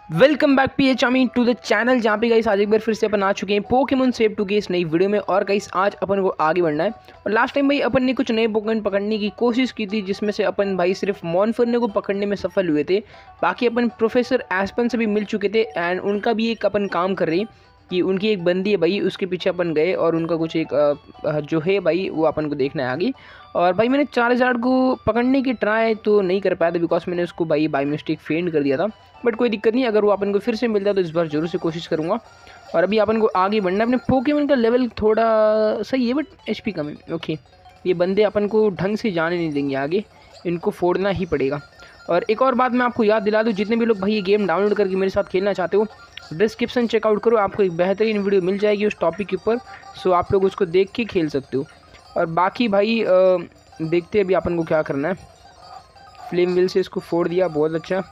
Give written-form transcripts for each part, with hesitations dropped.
Welcome back पीएचआमी to the channel, जहाँ पे गाइस आज एक बार फिर से अपन आ चुके हैं पोकेमॉन सेव 2 की इस नई वीडियो में। और गाइस आज अपन को आगे बढ़ना है। और लास्ट टाइम भाई अपन ने कुछ नए पोकेमॉन पकड़ने की कोशिश की थी, जिसमें से अपन भाई सिर्फ मॉनफर्ने को पकड़ने में सफल हुए थे। बाकी अपन प्रोफेसर एस्पन से भी मिल चुके थे एंड उनका भी एक अपन काम कर रही कि उनकी एक बंदी है भाई, उसके पीछे अपन गए और उनका कुछ एक जो है भाई वो अपन को देखना है आगे। और भाई मैंने चार्जर को पकड़ने की ट्राई तो नहीं कर पाया था, बिकॉज मैंने उसको भाई बाई मिस्टेक फेंड कर दिया था। बट कोई दिक्कत नहीं, अगर वो अपन को फिर से मिलता है तो इस बार जरूर से कोशिश करूँगा। और अभी अपन को आगे बढ़ना है। अपने पोकेमॉन का लेवल थोड़ा सही है बट एचपी कम है। ओके, ये बंदे अपन को ढंग से जाने नहीं देंगे आगे, इनको फोड़ना ही पड़ेगा। और एक और बात मैं आपको याद दिला दूँ, जितने भी लोग भाई ये गेम डाउनलोड करके मेरे साथ खेलना चाहते हो, डिस्क्रिप्शन चेकआउट करो, आपको एक बेहतरीन वीडियो मिल जाएगी उस टॉपिक के ऊपर। सो आप लोग उसको देख के खेल सकते हो। और बाकी भाई देखते हैं अभी अपन को क्या करना है। फ्लेम व्हील से इसको फोड़ दिया, बहुत अच्छा।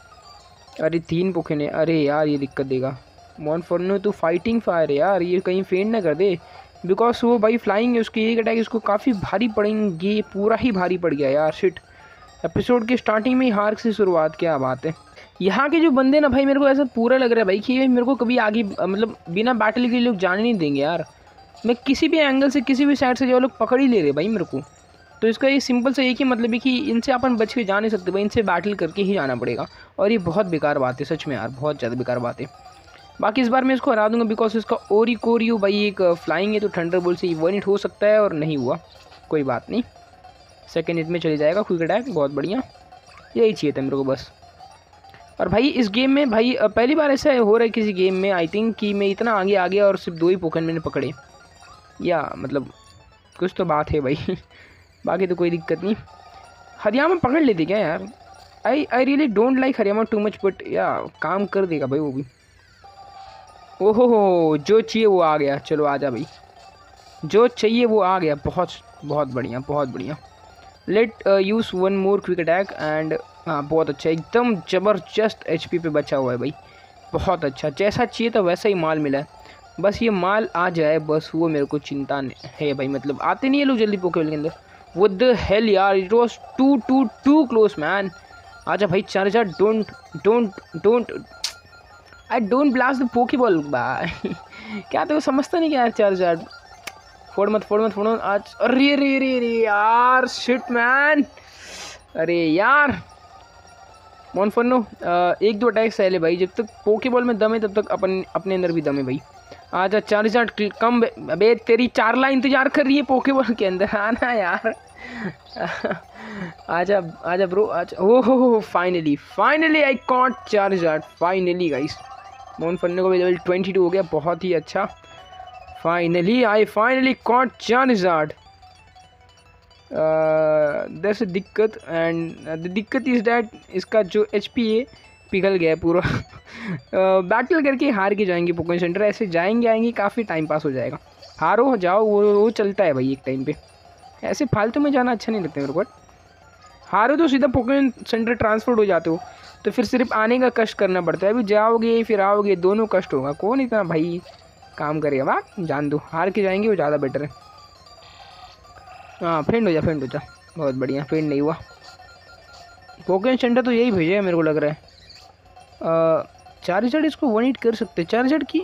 अरे 3 पोकेन है, अरे यार ये दिक्कत देगा। मॉनफर्नो तो फाइटिंग फायर है यार, ये कहीं फेंड ना कर दे, बिकॉज वो भाई फ्लाइंग है, उसकी एक अटैक इसको काफ़ी भारी पड़ेंगे, पूरा ही भारी पड़ गया यार। शिट, एपिसोड के स्टार्टिंग में ही हार से शुरुआत, क्या बात है। यहाँ के जो बंदे ना भाई, मेरे को ऐसा पूरा लग रहा है भाई कि मेरे को कभी आगे मतलब बिना बैटल के लोग जाने नहीं देंगे यार। मैं किसी भी एंगल से किसी भी साइड से जो लोग पकड़ ही ले रहे भाई मेरे को। तो इसका ये सिंपल से एक ही मतलब है कि इनसे अपन बच के जा नहीं सकते भाई, इनसे बैटल करके ही जाना पड़ेगा। और ये बहुत बेकार बात है सच में यार, बहुत ज़्यादा बेकार बात है। बाकी इस बार मैं इसको हरा दूंगा, बिकॉज इसका ओरी कोरियो भाई एक फ्लाइंग है, तो थंडर बोल्ट से 1 हिट हो सकता है। और नहीं हुआ, कोई बात नहीं, सेकेंड हिट में चले जाएगा क्विक अटैक, बहुत बढ़िया। यही चाहिए था मेरे को बस। और भाई इस गेम में भाई पहली बार ऐसा हो रहा है किसी गेम में आई थिंक कि मैं इतना आगे आ गया और सिर्फ 2 ही पोकेमॉन मैंने पकड़े, या मतलब कुछ तो बात है भाई। बाकी तो कोई दिक्कत नहीं। हरियाणा पकड़ लेते क्या यार, I really don't like Haryana too much, but yeah काम कर देगा भाई वो भी। ओहो हो, जो चाहिए वो आ गया। चलो आजा भाई, जो चाहिए वो आ गया। बहुत बहुत बढ़िया, बहुत बढ़िया। Let use 1 more quick attack and हाँ बहुत अच्छा, एकदम ज़बरदस्त एचपी पे बचा हुआ है भाई, बहुत अच्छा। जैसा चाहिए था वैसा ही माल मिला है, बस ये माल आ जाए बस, वो मेरे को चिंता है भाई। मतलब आते नहीं है लोग जल्दी पोकेमॉन के अंदर। व्हाट द हेल यार, it was too close man. आजा भाई charger, don't I don't blast the Pokeball bye. क्या तो समझता नहीं क्या यार, चार्जर फोड़ मत आज। अरे रे रे रे यार, शिट मैन, अरे यार। मॉनफर्नो 1-2 अटैक सह ले भाई, जब तक पोकेबॉल में दम है तब तक अपन अपने अंदर भी दम है भाई। आजा चार्जर कम, अबे तेरी 4 लाइन इंतजार कर रही है पोकेबॉल के अंदर, आना यार। आजा आजा ब्रो आजा। ओहो finally I caught charger, finally guys. Monferno को भी लेवल 22 हो गया, बहुत ही अच्छा। Finally caught charger. That's a दिक्कत, एंड द दिक्कत इज़ डैट इसका जो HP है पिघल गया है पूरा। बैटल करके हार के जाएंगे पोकेमॉन सेंटर, ऐसे जाएंगे आएंगे काफ़ी टाइम पास हो जाएगा। हारो जाओ वो चलता है भाई एक टाइम पे, ऐसे फालतू में जाना अच्छा नहीं लगता मेरे को। हारो तो सीधा पोकेमॉन सेंटर ट्रांसफर हो जाते हो, तो फिर सिर्फ आने का कष्ट करना पड़ता है। अभी जाओगे फिर आओगे, दोनों कष्ट होगा, कौन इतना भाई काम करेगा। वाह जान दो, हार के जाएंगे वो ज़्यादा बेटर है। हाँ फेंड हो जा, बहुत बढ़िया। फेंड नहीं हुआ, पोकेमॉन सेंटर तो यही भेजेगा मेरे को लग रहा है। चार्जर इसको 1 हिट कर सकते हैं चार्जर की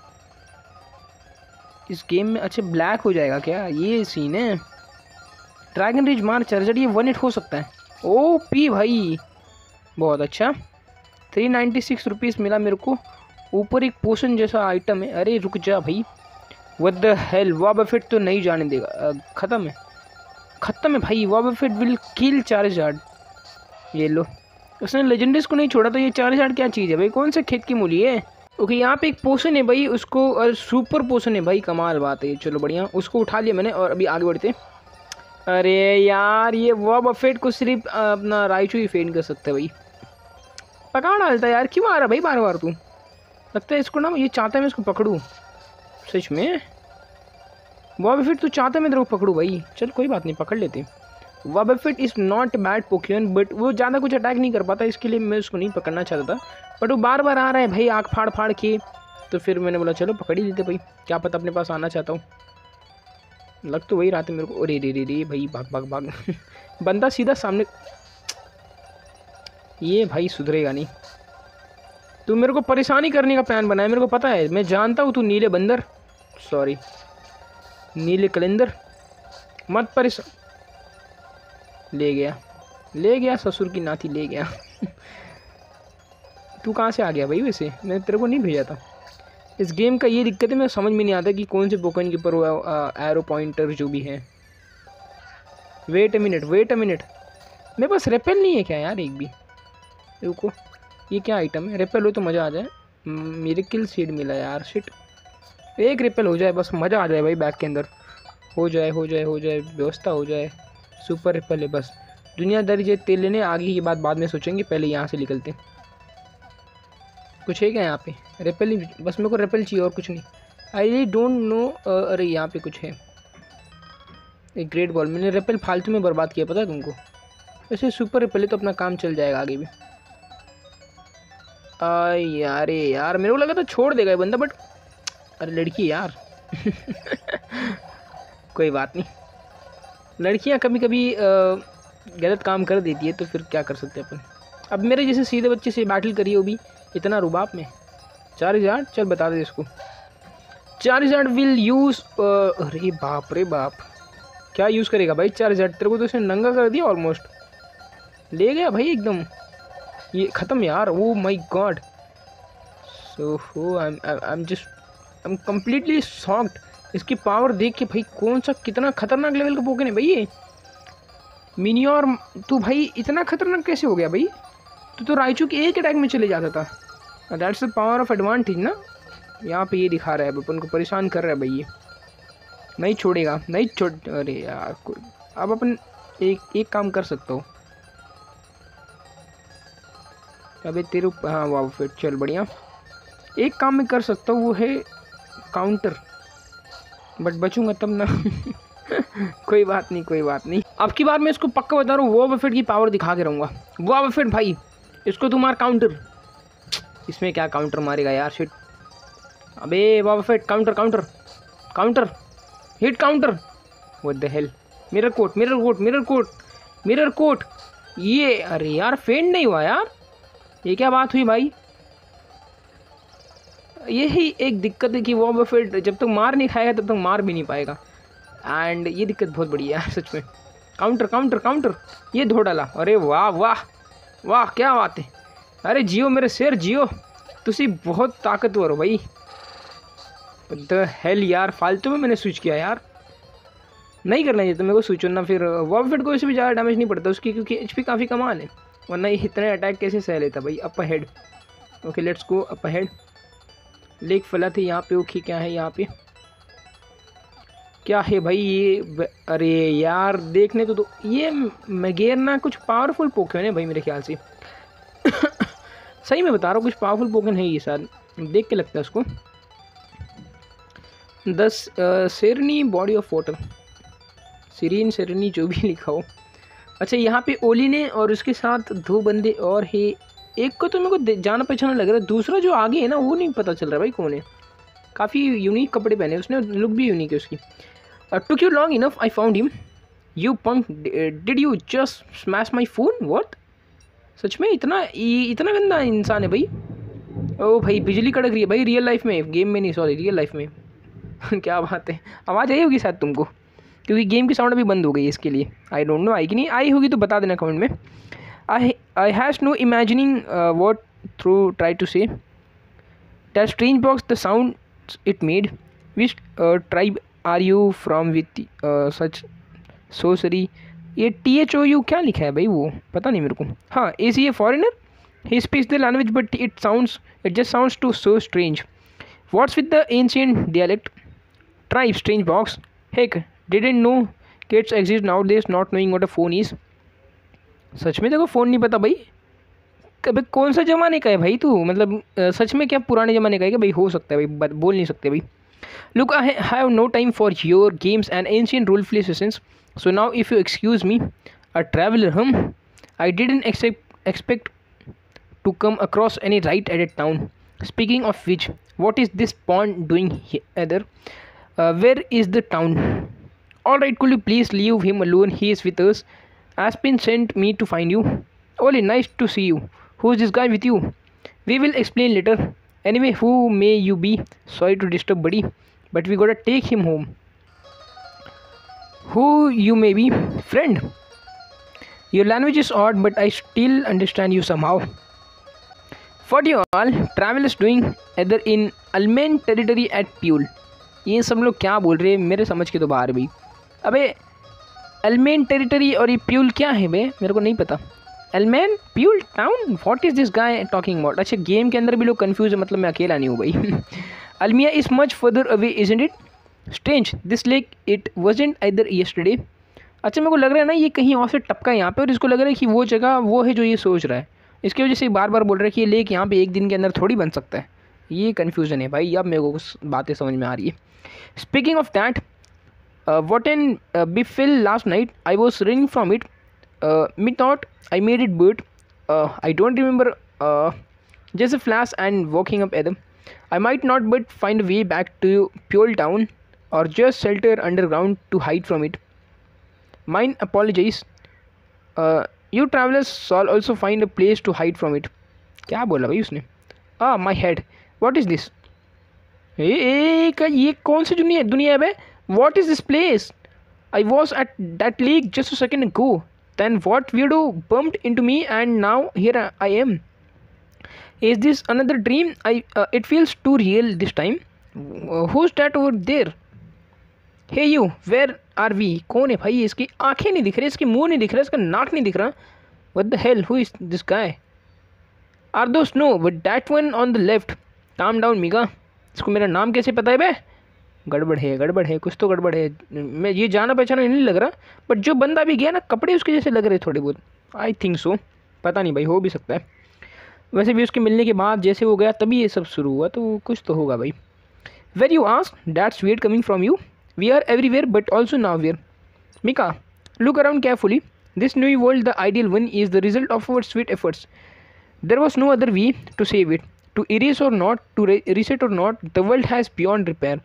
इस गेम में। अच्छा ब्लैक हो जाएगा क्या, ये सीन है। ड्रैगन रिज मार चार्जर, ये 1 हिट हो सकता है। OP भाई, बहुत अच्छा। 396 रुपीज़ मिला मेरे को। ऊपर एक पोशन जैसा आइटम है। अरे रुक जा भाई, व्हाट द हेल, वॉबफेट तो नहीं जाने देगा। ख़त्म है भाई, वॉबफेट विल किल चार्जर। ये लो, उसने लेजेंडरीज को नहीं छोड़ा, तो ये चार्जर क्या चीज़ है भाई, कौन से खेत की मूली है। ओके यहाँ पे एक पोशन है भाई, उसको और सुपर पोशन है भाई, कमाल बात है। चलो बढ़िया, उसको उठा लिया मैंने और अभी आगे बढ़ते। अरे यार ये वॉबफेट को सिर्फ अपना राइचू ही फेंड कर सकता है भाई, पकड़ डालता है यार। क्यों आ रहा भाई बार बार तू, लगता है इसको ना ये चाहता है मैं इसको पकड़ूँ सच में। वॉबफेट तो चाहता है मैं तेरे को पकड़ूँ भाई, चल कोई बात नहीं पकड़ लेते। Wobbuffet is not bad Pokemon, but वो ज़्यादा कुछ अटैक नहीं कर पाता, इसके लिए मैं उसको नहीं पकड़ना चाहता था। बट वो बार बार आ रहा है भाई आँख फाड़ के, तो फिर मैंने बोला चलो पकड़ ही लेते भाई, क्या पता अपने पास आना चाहता हूँ। लग तो वही रहा था मेरे को। अरे रे भाई भाग। बंदा सीधा सामने, ये भाई सुधरेगा नहीं। तू मेरे को परेशानी करने का प्लान बनाया, मेरे को पता है, मैं जानता हूँ तू नीले बंदर, सॉरी नीले कलेंदर, मत परेशान। ले गया ससुर की नाती ले गया। तू कहाँ से आ गया भाई? वैसे मैंने तेरे को नहीं भेजा था। इस गेम का ये दिक्कत है, मैं समझ में नहीं आता कि कौन से पोकेमॉन के ऊपर वो एरो पॉइंटर जो भी है। वेट अ मिनट मेरे पास रेपेल नहीं है क्या यार एक भी? रुको, ये क्या आइटम है? रेपेल हो तो मज़ा आ जाए। मेरे किल सीड मिला यार, शिट। एक रेपेल हो जाए बस, मज़ा आ जाए भाई। बैग के अंदर हो जाए व्यवस्था हो जाए। सुपर रेपेल है बस। दुनियादारी जे तेल लेने, आगे की बात बाद में सोचेंगे, पहले यहाँ से निकलते। कुछ है क्या यहाँ पे? रेपेल ही बस, मेरे को रेपेल चाहिए और कुछ नहीं। I really don't know. अरे यहाँ पे कुछ है, एक ग्रेट बॉल। मैंने रेपेल फालतू में बर्बाद किया, पता है तुमको? वैसे सुपर रेपेल तो अपना काम चल जाएगा आगे भी। यार यार मेरे को लगा था छोड़ देगा ये बंदा, बट अरे लड़की यार। कोई बात नहीं, लड़कियां कभी कभी गलत काम कर देती है, तो फिर क्या कर सकते हैं अपन। अब मेरे जैसे सीधे बच्चे से बैटल करिए, वो भी इतना रुबाब में। 4000 चल बता दे इसको। 4000 विल यूज़। अरे बाप रे बाप, क्या यूज़ करेगा भाई 4000? तेरे को तो इसने नंगा कर दिया ऑलमोस्ट। ले गया भाई एकदम, ये ख़त्म यार। Oh my god, so I am completely shocked. इसकी पावर देख के भाई, कौन सा कितना खतरनाक लेवल का पोकेमॉन है भाई ये मिनियोर। तू भाई इतना खतरनाक कैसे हो गया भाई? तू तो राइचू के एक अटैक में चले जाता था। That's the power of advantage ना। यहाँ पे ये दिखा रहा है, अपन को परेशान कर रहा है भाई ये। नहीं छोड़ेगा, नहीं छोड़। अरे यार अब अपन एक काम कर सकता हूँ। अबे तेरे, हाँ वाह फिर चल बढ़िया। एक काम मैं कर सकता हूँ, वो है काउंटर, बट बचूंगा तब ना। कोई बात नहीं। अब की बार मैं इसको पक्का बता रहा हूँ, वो बफेट की पावर दिखा के रहूँगा। वो बफेट भाई, इसको तू मार काउंटर। इसमें क्या काउंटर मारेगा यार, शिट। अबे वो Buffet, counter hit counter. What the hell? Mirror coat. ये अरे यार फेंड नहीं हुआ यार, ये क्या बात हुई भाई? यही एक दिक्कत है कि वो बफेट जब तक मार नहीं खाएगा तब तक मार भी नहीं पाएगा। एंड ये दिक्कत बहुत बड़ी है यार सच में। काउंटर ये धो डाला। अरे वाह क्या बात है। अरे जियो मेरे शेर जियो, तुसी बहुत ताकतवर हो भाई। द हेल यार, फालतू में मैंने स्विच किया यार, नहीं करना चाहिए तो मेरे को स्विच होना। फिर वॉबफेट को वैसे भी ज़्यादा डैमेज नहीं पड़ता उसकी, क्योंकि एचपी काफ़ी कमाल है, वरना ये इतने अटैक कैसे सह लेता भाई। Up ahead, okay let's go up ahead. Lake फला थे यहाँ पे। ओके क्या है यहाँ पे, क्या है भाई ये? अरे यार देखने तो ये मैगेरना कुछ पावरफुल पोकेमॉन है भाई मेरे ख्याल से। सही में बता रहा हूँ, कुछ पावरफुल पोकेमॉन है ये शायद, देख के लगता है उसको। 10 serene body of water, serene जो भी लिखा हो। अच्छा यहाँ पे ओली ने और उसके साथ 2 बंदे और है। एक को तो मेरे को जाना पहचाना लग रहा है, दूसरा जो आगे है ना वो नहीं पता चल रहा भाई कौन है। काफ़ी यूनिक कपड़े पहने उसने, लुक भी यूनिक है उसकी। Took you long enough, I found him, you punk, did you just smash my phone? What? सच में इतना गंदा इंसान है भाई। ओ भाई बिजली कड़क रही है भाई रियल लाइफ में, गेम में नहीं, सॉरी रियल लाइफ में। क्या बात है, आवाज़ आई होगी शायद तुमको, क्योंकि गेम की साउंड अभी बंद हो गई है इसके लिए। आई डोंट नो आई कि नहीं आई होगी तो बता देना कमेंट में। I has no imagining what through try to say that strange box the sound it made. Which tribe are you from with such so sorry. ये THOU क्या लिखा है भाई, वो पता नहीं मेरे को। हाँ, is he a foreigner? He speaks the language but it just sounds too so strange. What's with the ancient dialect tribe strange box? Heck didn't no kids exist nowadays not knowing what a phone is. सच में देखो phone नहीं पता भाई? कभी कौन सा ज़माने का है भाई तू? मतलब सच में क्या पुराने ज़माने का है क्या भाई? हो सकता है भाई, बोल नहीं सकते भाई। Look I have no time for your games and ancient role play sessions, so now if you excuse me a traveller hmm I didn't expect to come across any right at a town. Speaking of which, what is this pawn doing here? Where is the town? All right, could you please leave him alone? He is with us. Aspin sent me to find you. Oli, nice to see you. Who is this guy with you? We will explain later. Anyway, who may you be? Sorry to disturb, buddy, but we gotta take him home. Who you may be? Friend. Your language is odd, but I still understand you somehow. What you all travelers doing either in Almen territory at Pule? ये सब लोग क्या बोल रहे हैं, मेरे समझ के तो बाहर भी. अबे अल्मेन टेरिटरी और ये प्यूल क्या है बे, मेरे को नहीं पता. एलमैन प्यूल town, what is this guy talking about. अच्छा, गेम के अंदर भी लोग कंफ्यूज है, मतलब मैं अकेला नहीं हूँ भाई. Almia is much further away isn't it. Strange this lake it wasn't either yesterday. अच्छा, मेरे को लग रहा है ना ये कहीं और से टपका यहाँ पे, और इसको लग रहा है कि वो जगह वो है जो ये सोच रहा है. इसकी वजह से बार बार बोल रहा है कि ये लेक यहाँ पे एक दिन के अंदर थोड़ी बन सकता है. ये कन्फ्यूज़न है भाई, अब मेरे को कुछ बातें समझ में आ रही है. Speaking of that, what in befell last night? I was running from it. Me thought I made it, but I don't remember. Just a flash and walking up Adam. I might not, but find a way back to Pure Town, or just shelter underground to hide from it. Mine apologies. You travelers shall also find a place to hide from it. क्या बोला भाई उसने? My head. What is this? ये कौन सी दुनिया है बे? What is this place? I was at that lake just a second ago. Then what weirdo bumped into me and now here I am. Is this another dream? It feels too real this time. Who's that over there? Hey you, where are we? कौन है भाई? इसकी आंखें नहीं दिख रही, इसकी मुंह नहीं दिख रहा, इसका नाक नहीं दिख रहा. What the hell? Who is this guy? Are those no? But that one on the left. Calm down, Mika. इसको मेरा नाम कैसे पता है बे? गड़बड़ है, कुछ तो गड़बड़ है. मैं ये जाना पहचाना नहीं लग रहा, बट जो बंदा भी गया ना, कपड़े उसके जैसे लग रहे थोड़े बहुत. आई थिंक सो, पता नहीं भाई, हो भी सकता है. वैसे भी उसके मिलने के बाद जैसे वो गया तभी ये सब शुरू हुआ, तो कुछ तो होगा भाई. Where you ask, that's weird coming from you. We are everywhere but also nowhere. Mika, look around carefully. This new world, the ideal one, is the result of our sweet efforts. There was no other way to save it. To erase or not, to reset or not, the world has beyond repair.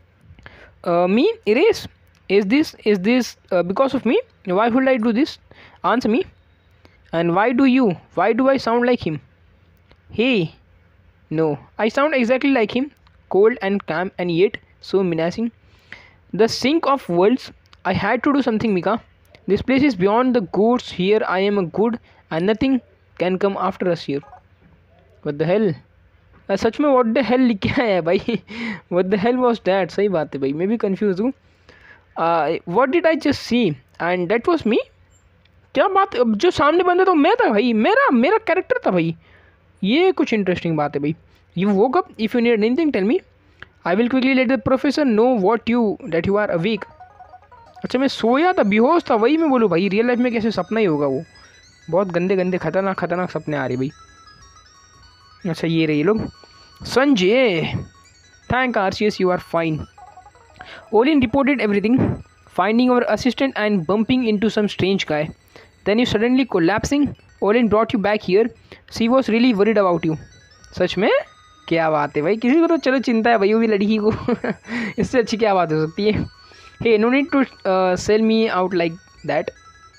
Me erase? Is this because of me? Why would I do this? Answer me. And why do I sound like him? Hey, no, I sound exactly like him, cold and calm and yet so menacing. The sink of worlds. I had to do something, Mika. This place is beyond the goods. Here I am a good and nothing can come after us here. What the hell? सच में what the hell लिख के आया है भाई. What the hell was that. सही बात है भाई, मैं भी कंफ्यूज हूँ. What did I just see and that was me. क्या बात, जो सामने बंदा तो मैं था भाई, मेरा कैरेक्टर था भाई. ये कुछ इंटरेस्टिंग बात है भाई. You woke up. If you need anything tell me. I will quickly let the professor know that you are awake. अच्छा, मैं सोया था, बेहोश था, वही मैं बोलूँ भाई. रियल लाइफ में कैसे सपना ही होगा वो. बहुत गंदे खतरनाक सपने आ रहे भाई. अच्छा, ये रही लोग. Sanjay, thank Arceus, you are fine. Olin reported everything, finding our assistant and bumping into some strange guy. Then you suddenly collapsing. Olin brought you back here. She was really worried about you. सच में? क्या बात है भाई, किसी को तो चलो चिंता है भाई, वो भी लड़की को. इससे अच्छी क्या बात हो सकती है. Hey, no need to sell me out like that.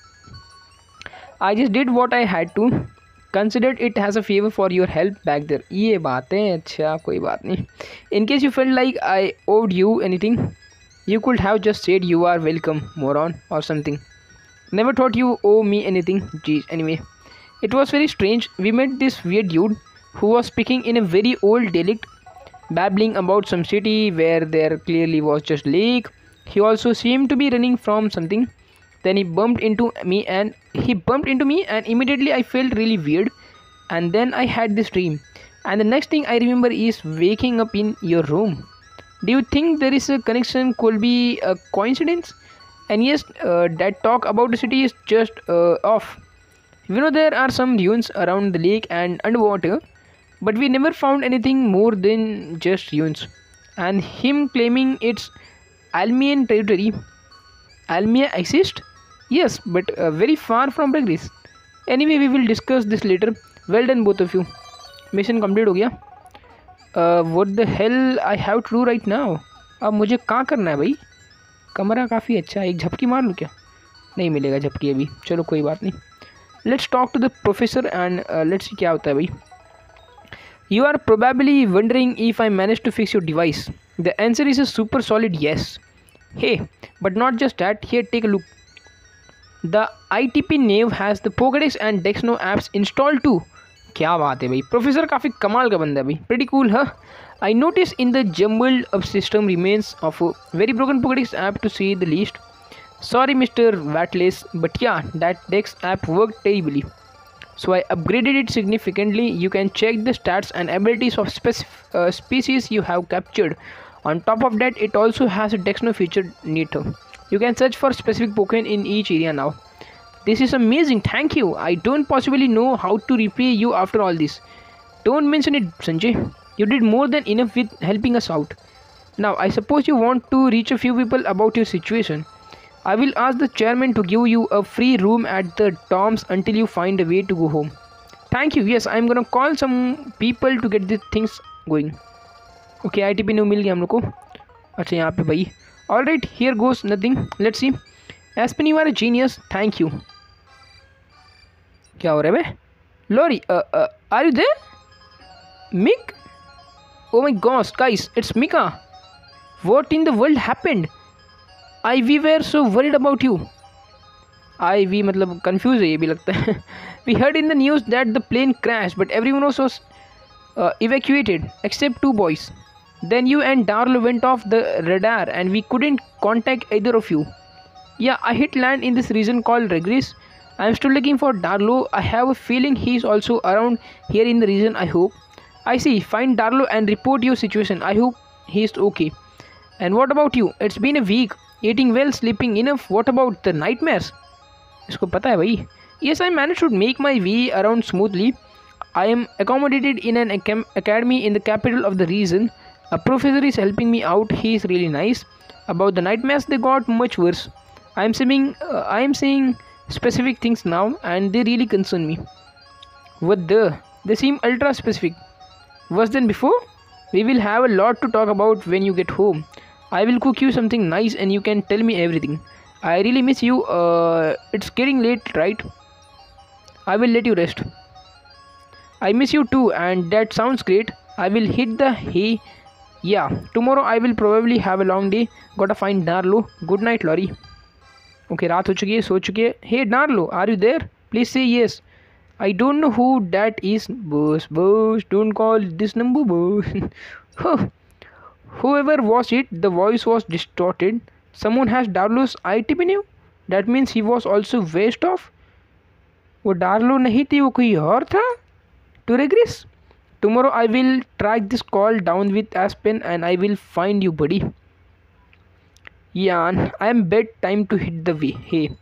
I just did what I had to. Considered it has a favor for your help back there. ये बात है. अच्छा, कोई बात नहीं. In case you felt like I owed you anything, you could have just said you are welcome, moron, or something. Never thought you owe me anything. Geez, anyway. It was very strange. We met this weird dude who was speaking in a very old dialect, babbling about some city where there clearly was just lake. He also seemed to be running from something. Then he bumped into me and immediately I felt really weird. And then I had this dream. And the next thing I remember is waking up in your room. Do you think there is a connection? Could be a coincidence? And yes, that talk about the city is just off. We know there are some ruins around the lake and underwater, but we never found anything more than just ruins. And him claiming it's Almian territory. Almia exists? Yes, but very far from progress. Anyway, we will discuss this later. Well done both of you. Mission complete हो गया. What the hell I have to do right now? अब मुझे क्या करना है भाई? कमरा काफ़ी अच्छा है, एक झपकी मार लूँ क्या? नहीं मिलेगा झपकी अभी, चलो कोई बात नहीं. Let's talk to the professor and let's see क्या होता है भाई. You are probably wondering if I managed to fix your device. The answer is a super solid yes. Hey, but not just that, here take a look. The ITP Nave has the Pokédex and Dexno apps installed too. क्या बात है भाई, professor काफ़ी कमाल का बंदा है भाई, pretty cool huh? I noticed in the jumbled up system remains of a very broken Pokédex app to say the least. Sorry Mr. Watless, but yeah, that Dex app worked terribly. So I upgraded it significantly. You can check the stats and abilities of species you have captured. On top of that, it also has a Dexno feature neater. You can search for specific Pokemon in each area now. This is amazing, thank you. I don't possibly know how to repay you after all this. Don't mention it, Sanjay. You did more than enough with helping us out. Now, I suppose you want to reach a few people about your situation. I will ask the chairman to give you a free room at the Toms until you find a way to go home. Thank you. Yes, I'm gonna call some people to get these things going. Okay, ITP new मिल गया हम लोग को. अच्छा यहाँ पे भाई. All right, here goes nothing. Let's see. Aspen, you are a genius. Thank you. क्या हो रहा है बे? Lori, are you there? Mick? Oh my gosh, guys, it's Mika. What in the world happened? We were so worried about you. We मतलब confused है ये भी लगता है. We heard in the news that the plane crashed, but everyone was evacuated except two boys. Then you and Darlo went off the radar and we couldn't contact either of you. Yeah, I hit land in this region called Regress. I'm still looking for Darlo. I have a feeling he's also around here in the region, I hope. I see. Find Darlo and report your situation. I hope he's okay. And what about you? It's been a week. Eating well, sleeping enough. What about the nightmares? इसको पता है भाई. Yes, I managed to make my way around smoothly. I am accommodated in an academy in the capital of the region. A professor is helping me out. He is really nice. About the nightmares, they got much worse. I am seeing specific things now, and they really concern me. What the? They seem ultra specific. Worse than before? We will have a lot to talk about when you get home. I will cook you something nice and you can tell me everything. I really miss you. It's getting late, right? I will let you rest. I miss you too, and that sounds great. I will hit the hay. Yeah, tomorrow I will probably have a long day. Gotta find Darlo. Good night, Lori. Okay, रात हो चुकी है, सो चुकी है. Hey Darlo, are you there? Please say yes. I don't know who that is. Boss, don't call this number, boss. Whoever was it, the voice was distorted. Someone has Darlo's ITP new? That means he was also waste off? वो Darlo नहीं थी, वो कोई और था? To regress? Tomorrow I will track this call down with Aspen and I will find you, buddy. Yeah, I am bedtime to hit the way. Hey.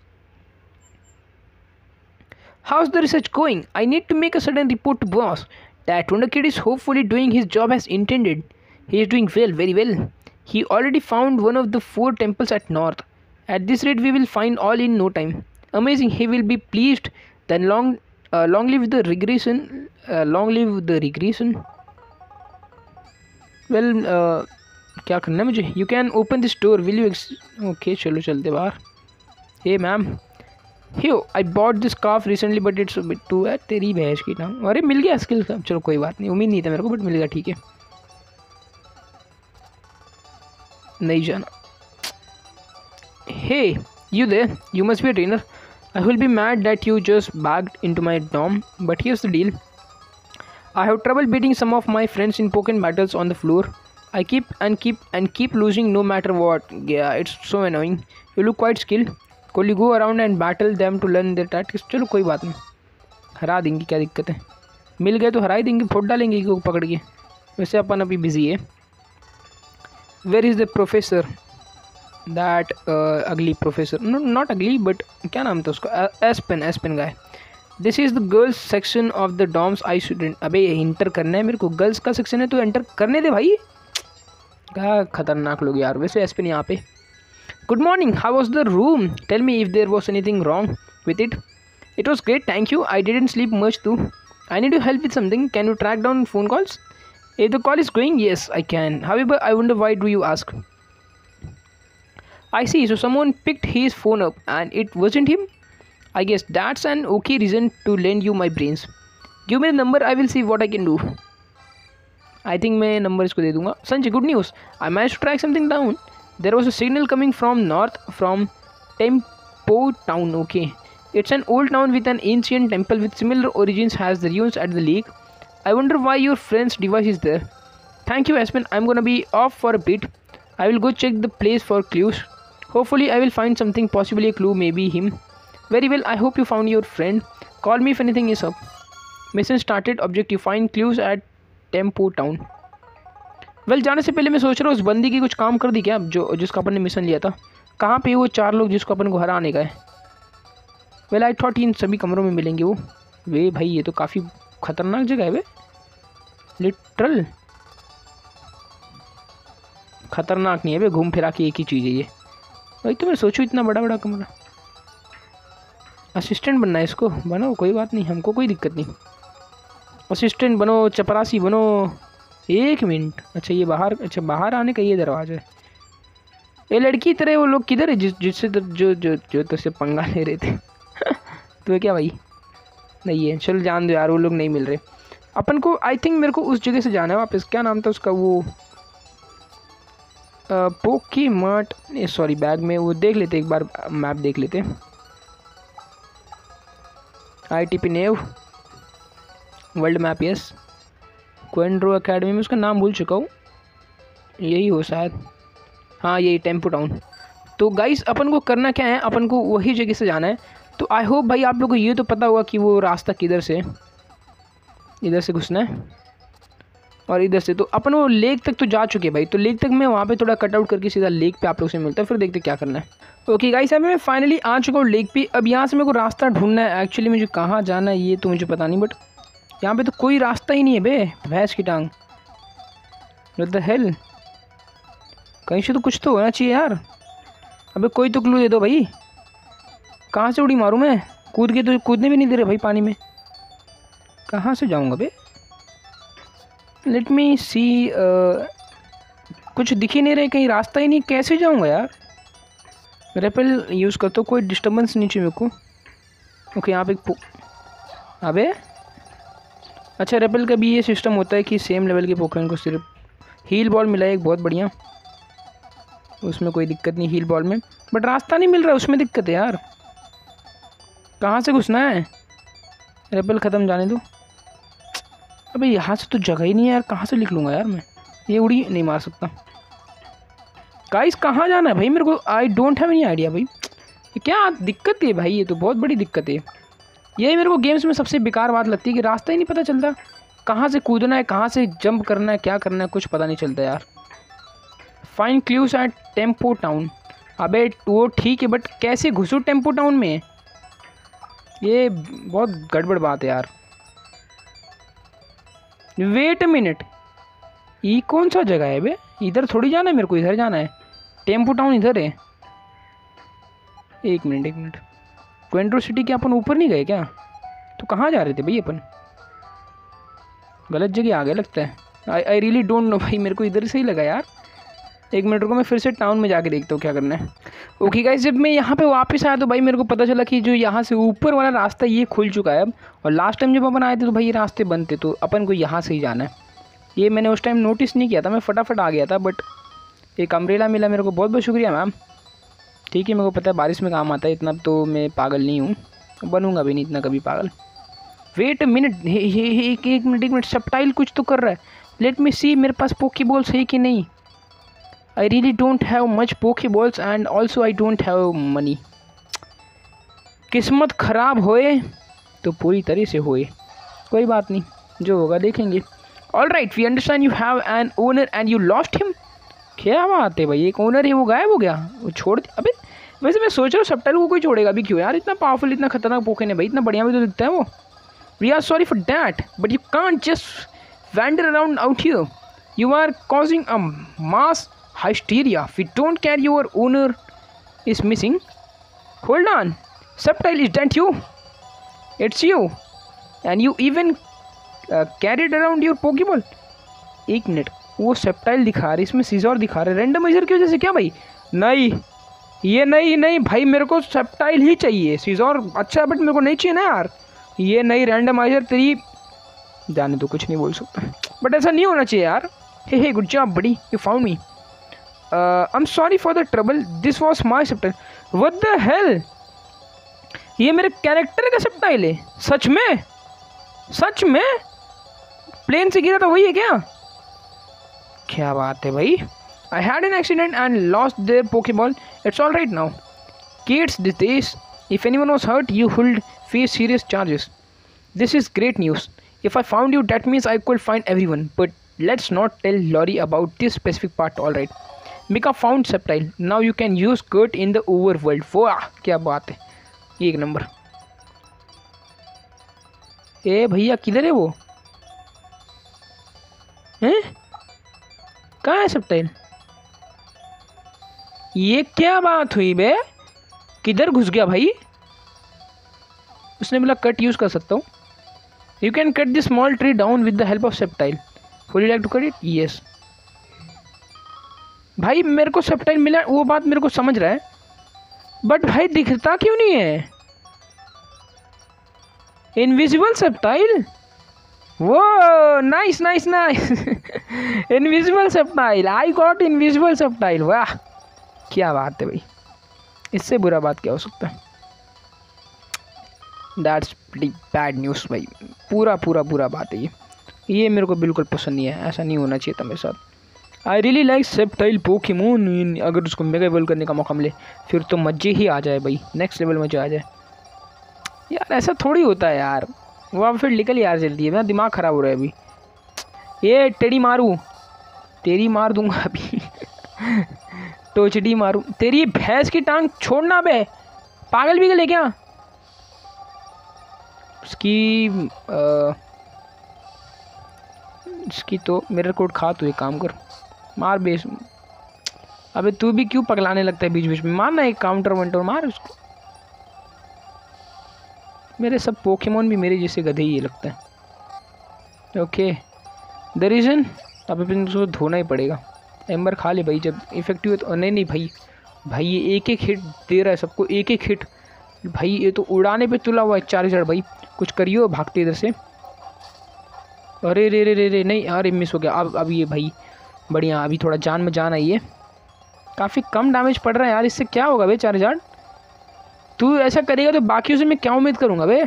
How's the research going? I need to make a sudden report to boss. That Wonder Kid is hopefully doing his job as intended. He is doing well, very well. He already found one of the 4 temples at north. At this rate, we will find all in no time. Amazing, he will be pleased. Then long live the regression. Long live the regression. Well, क्या करना है मुझे? You can open this door. Will you? Okay, चलो चलते बाहर. Hey, ma'am. Here, I bought this scarf recently, but it's a bit too. तेरी भैंस की ना. अरे मिल गया स्किल का. चलो कोई बात नहीं. उम्मीद नहीं था मेरे को, बट मिल गया, ठीक है. नहीं जाना. Hey, you there? You must be a trainer. I will be mad that you just bagged into my dorm, but here's the deal. I have trouble beating some of my friends in Pokemon battles on the floor. I keep losing no matter what. Yeah, it's so annoying. You look quite skilled. Could you go around and battle them to learn their tactics? चलो कोई बात नहीं, हरा देंगे, क्या दिक्कत है. मिल गए तो हरा ही देंगे, फोड़ डालेंगे को पकड़ के. वैसे अपन अभी बिजी है. Where is the professor? That ugly professor. No, not ugly, but क्या नाम था उसका? Aspen guy. This is the girls section of the dorms. I shouldn't. अबे इंटर करना है मेरे को. गर्ल्स का सेक्शन है तो एंटर करने दे भाई. क्या खतरनाक लोग यार. वैसे एस्पेन यहाँ पे. Good morning. How was the room? Tell me if there was anything wrong with it. It was great, thank you. I didn't sleep much too. I need your help with something. Can you track down phone calls? If the call is going, yes, I can. However, I wonder why do you ask? I see. So someone picked his phone up and it wasn't him? I guess that's an okay reason to lend you my brains. Give me the number. I will see what I can do. I think मैं number इसको दे दूंगा। Sanjay, good news, I manage to track something down. There was a signal coming from north from Tempo Town. Okay, it's an old town with an ancient temple with similar origins has the ruins at the lake. I wonder why your friend's device is there. Thank you, Aspen. I'm gonna be off for a bit. I will go check the place for clues. Hopefully I will find something, possibly a clue, maybe him. Very well, I hope you found your friend. Call me if anything is up. Mission started. Objective, find clues at Tempo Town. Well, जाने से पहले मैं सोच रहा हूँ उस बंदी की कुछ काम कर दी क्या, जो जिसका अपन ने मिशन लिया था। कहाँ पे वो 4 लोग जिसको अपन को हराने का है। वेल आई थॉट इन सभी कमरों में मिलेंगे वो। वे भाई ये तो काफ़ी खतरनाक जगह है वे, लिटरल खतरनाक नहीं है वे, घूम फिरा के एक ही चीज़ है ये। भाई तो मैं सोचूं इतना बड़ा बड़ा कमरा। असिस्टेंट बनना है इसको, बनो कोई बात नहीं, हमको कोई दिक्कत नहीं। असिस्टेंट बनो, चपरासी बनो। 1 मिनट, अच्छा ये बाहर, अच्छा बाहर आने का ये दरवाजा है। ये लड़की तरह वो लोग किधर है जिससे जो तुझसे पंगा ले रहे थे। तो क्या भाई नहीं है, चलो जान दो यार, वो लोग नहीं मिल रहे अपन को। आई थिंक मेरे को उस जगह से जाना है वापस। क्या नाम था उसका, वो पोकी मार्ट, सॉरी बैग में वो देख लेते एक बार, मैप देख लेते। ITP नेव वर्ल्ड मैप, यस। क्वेंड्रो एकेडमी में, उसका नाम भूल चुका हूँ, यही हो शायद, हाँ यही टेम्पो टाउन। तो गाइस अपन को करना क्या है, अपन को वही जगह से जाना है। तो आई होप भाई आप लोगों को ये तो पता होगा कि वो रास्ता किधर से, इधर से घुसना है और इधर से। तो अपन वो लेक तक तो जा चुके भाई, तो लेक तक मैं वहाँ पे थोड़ा कट आउट करके सीधा लेक पे आप लोग से मिलता है, फिर देखते क्या करना है। ओके गाइस, अभी मैं फाइनली आ चुका हूँ लेक पे। अब यहाँ से मेरे को रास्ता ढूंढना है। एक्चुअली मुझे कहाँ जाना है ये तो मुझे पता नहीं, बट यहाँ पे तो कोई रास्ता ही नहीं है बे, भैंस की टांग। व्हाट द हेल, कहीं से तो कुछ तो होना चाहिए यार। अबे कोई तो क्लू दे दो भाई, कहाँ से उड़ी मारूं मैं, कूद के तो कूदने भी नहीं दे रहे भाई पानी में। कहाँ से जाऊंगा बे, लेट मी सी। कुछ दिख ही नहीं रहे, कहीं रास्ता ही नहीं, कैसे जाऊंगा यार। रेपल यूज़ करता हूँ, कोई डिस्टर्बेंस नहीं चाहिए मेरे को। ओके यहाँ पे अबे अच्छा, रेपल का भी ये सिस्टम होता है कि सेम लेवल के पोकेमॉन को सिर्फ हील बॉल मिला है एक, बहुत बढ़िया, उसमें कोई दिक्कत नहीं हील बॉल में। बट रास्ता नहीं मिल रहा, उसमें दिक्कत है यार। कहाँ से घुसना है, रेपल ख़त्म, जाने दो। अबे यहाँ से तो जगह ही नहीं है यार, कहाँ से लिख लूँगा यार मैं, ये उड़ी नहीं मार सकता। गाइस कहाँ जाना है भाई मेरे को, I don't have any idea भाई। ये क्या दिक्कत है भाई, ये तो बहुत बड़ी दिक्कत है। यही मेरे को गेम्स में सबसे बेकार बात लगती है कि रास्ता ही नहीं पता चलता, कहाँ से कूदना है, कहाँ से जंप करना है, क्या करना है, कुछ पता नहीं चलता यार। Find clues at Tempo Town. अबे वो ठीक है, बट कैसे घुसूँ टेम्पो टाउन में, ये बहुत गड़बड़ बात है यार। वेट अ मिनट, ये कौन सा जगह है बे, इधर थोड़ी जाना है मेरे को, इधर जाना है। टेम्पो टाउन इधर है। एक मिनट, क्वेंट्रो सिटी के अपन ऊपर नहीं गए क्या, तो कहाँ जा रहे थे भाई अपन, गलत जगह आ गए लगता है। आई रियली डोंट नो भाई, मेरे को इधर से ही लगा यार। एक मिनट को मैं फिर से टाउन में जाके देखता हूँ क्या करना है। ओके गाइस, जब मैं यहाँ पे वापस आया तो भाई मेरे को पता चला कि जो यहाँ से ऊपर वाला रास्ता ये खुल चुका है अब, और लास्ट टाइम जब अपन आए थे तो भाई ये रास्ते बंद थे, तो अपन को यहाँ से ही जाना है। ये मैंने उस टाइम नोटिस नहीं किया था, मैं फटाफट आ गया था, बट एक अम्ब्रेला मिला मेरे को, बहुत बहुत शुक्रिया मैम। ठीक है, मेरे को पता है बारिश में काम आता है, इतना तो मैं पागल नहीं हूँ, बनूंगा भी नहीं इतना कभी पागल। वेट मिनट, एक मिनट, सबटाइल कुछ तो कर रहा है। लेट मी सी, मेरे पास पोकेबॉल्स है कि नहीं। I really don't have much Pokeballs and also I don't have money. किस्मत ख़राब होए तो पूरी तरह से होए, कोई बात नहीं, जो होगा देखेंगे। All right, we understand you have an owner and you lost him. क्या बात है भाई, एक ओनर है वो गायब हो गया, वो छोड़ दिया। अबे वैसे मैं सोच रहा हूँ सबटाइल को कोई छोड़ेगा भी क्यों यार, इतना पावरफुल, इतना खतरनाक पोकेमॉन है भाई, इतना बढ़िया भी तो दिखता है वो। We are sorry for that, but you can't just wander around out here. You are causing a mass hysteria. We don't care your owner is missing. Hold on. Subtile, is that you? It's you. And you even carried around your Pokeball. एक मिनट, वो subtitle दिखा रहे, इसमें scissor दिखा रहे, randomiser की वजह से क्या भाई? नहीं, ये नहीं भाई, मेरे को सबटाइल ही चाहिए। सीजर अच्छा है बट मेरे को नहीं चाहिए ना यार, ये नहीं रैंडमाइजर तेरी, जाने तो कुछ नहीं बोल सकता। बट ऐसा नहीं होना चाहिए यार। Hey good job buddy, you found me. I am sorry for the trouble, this was my subtitle. What the hell, ये मेरे कैरेक्टर का सबटाइल है? सच में? सच में प्लेन से गिरा था वही है क्या? क्या बात है भाई। I had an accident and lost their Pokeball. It's all right now. Kids these days, if anyone was hurt, you would face serious charges. This is great news. If I found you, that means I could find everyone. But let's not tell Lori about this specific part, all right? Mika found Sceptile. Now you can use Kurt in the overworld. वाह क्या बात है, एक number. ए भैया किधर है वो? हैं? कहाँ है Sceptile? ये क्या बात हुई बे, किधर घुस गया भाई? उसने बोला कट यूज कर सकता हूँ। You can cut this small tree down with the help of Sceptile, would you like to cut it? Yes. भाई मेरे को सेप्टाइल मिला, वो बात मेरे को समझ रहा है, बट भाई दिखता क्यों नहीं है? इनविजिबल सेप्टाइल, वो nice nice nice. Invisible Sceptile, I got invisible Sceptile, वाह क्या बात है भाई, इससे बुरा बात क्या हो सकता है? दैट्स प्रीटी बैड न्यूज़ भाई, पूरा पूरा बुरा बात है ये मेरे को बिल्कुल पसंद नहीं है, ऐसा नहीं होना चाहिए था मेरे साथ। I really like Sceptile Pokemon, अगर उसको मेगा इवॉल्व करने का मौका मिले फिर तो मज़े ही आ जाए भाई, नेक्स्ट लेवल मज़ा आ जाए यार। ऐसा थोड़ी होता है यार, वो अब फिर निकल यार जल्दी है, मेरा दिमाग ख़राब हो रहा है अभी। ये टेढ़ी मारूँ, तेरी मार दूंगा अभी। टोचडी मारूं, तेरी भैंस की टांग छोड़ना बे, पागल भी ले क्या? इसकी तो मिरर कोड खा, तू एक काम कर, मार बेस। अबे तू भी क्यों पगलाने लगता है बीच बीच में? मारना एक काउंटर वंटर मार उसको। मेरे सब पोकेमोन भी मेरे जैसे गधे ही लगता है। ओके द रीज़न, अब अपन उसको धोना ही पड़ेगा। एम्बर खा ले भाई जब इफेक्टिव है तो। नहीं भाई, भाई ये एक एक हिट दे रहा है सबको, एक एक हिट भाई, ये तो उड़ाने पे तुला हुआ है चार्जर भाई। कुछ करियो, भागते इधर से। अरे रे रे रे रे, नहीं अरे मिस हो गया। अब ये भाई बढ़िया, अभी थोड़ा जान में जान आई है, काफ़ी कम डैमेज पड़ रहा है यार। इससे क्या होगा भाई चार्जर? तू ऐसा करेगा तो बाकियों से मैं क्या उम्मीद करूँगा भाई?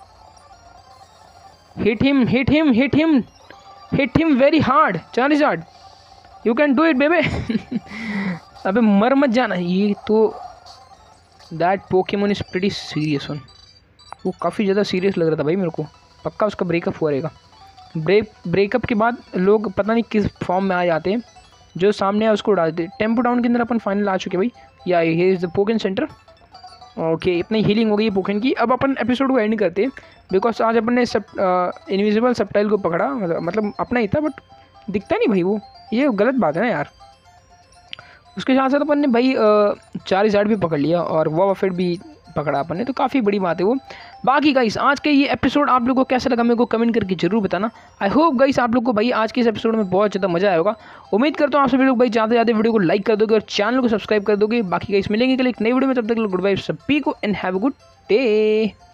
Hit him hit him hit him hit him very hard charger, you can do it babe. अबे मर मत जाना। ये तो that Pokemon is pretty serious one, वो काफ़ी ज़्यादा सीरियस लग रहा था भाई मेरे को। पक्का उसका ब्रेकअप हुआ रहेगा। ब्रेकअप के बाद लोग पता नहीं किस फॉर्म में आ जाते हैं, जो सामने है उसको उड़ा देते। टेम्पो टाउन के अंदर अपन फाइनल आ चुके भाई, या ये is the Pokemon center. Okay इतनी हीलिंग हो गई है पोकेन की। अब अपन एपिसोड को एंड करते हैं, बिकॉज आज अपन ने इनविजिबल सेप्टाइल को पकड़ा, मतलब अपना ही था बट दिखता नहीं भाई वो, ये गलत बात है ना यार। उसके साथ साथ अपन ने भाई चार्जर भी पकड़ लिया और वॉफेट भी पकड़ा अपन ने, तो काफ़ी बड़ी बात है वो। बाकी गाइस आज के ये एपिसोड आप लोगों को कैसा लगा मेरे को कमेंट करके जरूर बताना। आई होप गाइस आप लोग को भाई आज के इस एपिसोड में बहुत ज़्यादा मजा आया होगा। उम्मीद करता हूँ आप सभी लोग भाई ज़्यादा ज़्यादा वीडियो को लाइक कर दोगे और चैनल को सब्सक्राइब कर दोगे। बाकी गाइस मिलेंगे कल एक नई वीडियो में, तब तक गुड बाय सभी को and have a good day.